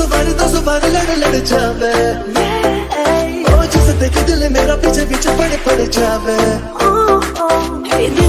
10 बार लड़ जावे। ओ जिसे देख दिल मेरा पीछे पीछे पड़ जावे।